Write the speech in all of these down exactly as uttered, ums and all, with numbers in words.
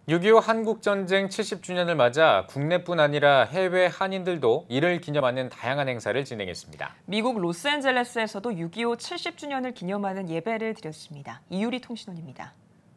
육이오 한국전쟁 칠십 주년을 맞아 국내뿐 아니라 해외 한인들도 이를 기념하는 다양한 행사를 진행했습니다. 미국 로스앤젤레스에서도 육이오 칠십 주년을 기념하는 예배를 드렸습니다. 이유리 통신원입니다.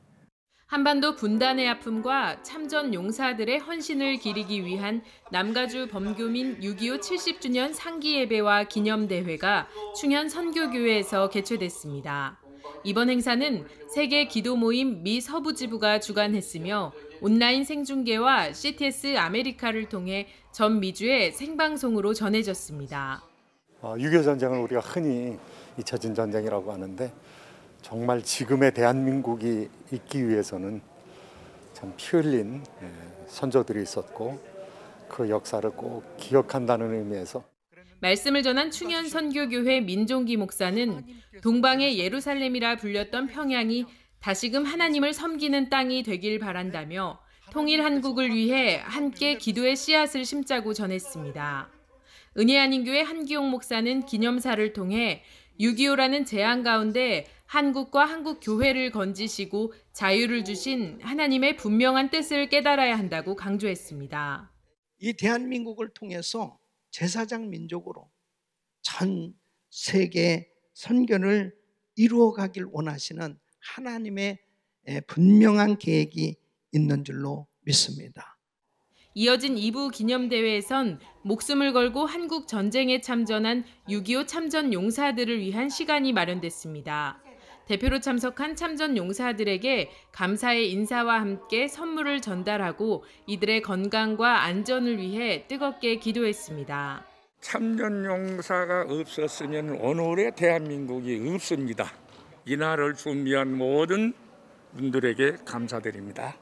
한반도 분단의 아픔과 참전 용사들의 헌신을 기리기 위한 남가주 범교민 육이오 칠십 주년 상기 예배와 기념대회가 충현 선교교회에서 개최됐습니다. 이번 행사는 세계 기도 모임 미 서부지부가 주관했으며 온라인 생중계와 씨티에스 아메리카를 통해 전 미주에 생방송으로 전해졌습니다. 육이오 전쟁을 우리가 흔히 잊혀진 전쟁이라고 하는데 정말 지금의 대한민국이 있기 위해서는 참 피 흘린 선조들이 있었고 그 역사를 꼭 기억한다는 의미에서 말씀을 전한 충현 선교교회 민종기 목사는 동방의 예루살렘이라 불렸던 평양이 다시금 하나님을 섬기는 땅이 되길 바란다며 통일 한국을 위해 함께 기도의 씨앗을 심자고 전했습니다. 은혜한인교회 한기용 목사는 기념사를 통해 육이오라는 재앙 가운데 한국과 한국 교회를 건지시고 자유를 주신 하나님의 분명한 뜻을 깨달아야 한다고 강조했습니다. 이 대한민국을 통해서 제사장 민족으로 전 세계 선교를 이루어가길 원하시는 하나님의 분명한 계획이 있는 줄로 믿습니다. 이어진 이 부 기념대회에선 목숨을 걸고 한국 전쟁에 참전한 육이오 참전 용사들을 위한 시간이 마련됐습니다. 대표로 참석한 참전 용사들에게 감사의 인사와 함께 선물을 전달하고 이들의 건강과 안전을 위해 뜨겁게 기도했습니다. 참전 용사가 없었으면 오늘의 대한민국이 없습니다. 이날을 준비한 모든 분들에게 감사드립니다.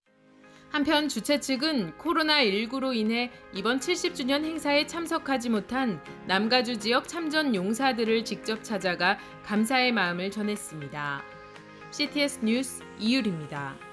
한편 주최 측은 코로나 일구로 인해 이번 칠십 주년 행사에 참석하지 못한 남가주 지역 참전 용사들을 직접 찾아가 감사의 마음을 전했습니다. 씨티에스 뉴스 이유리입니다.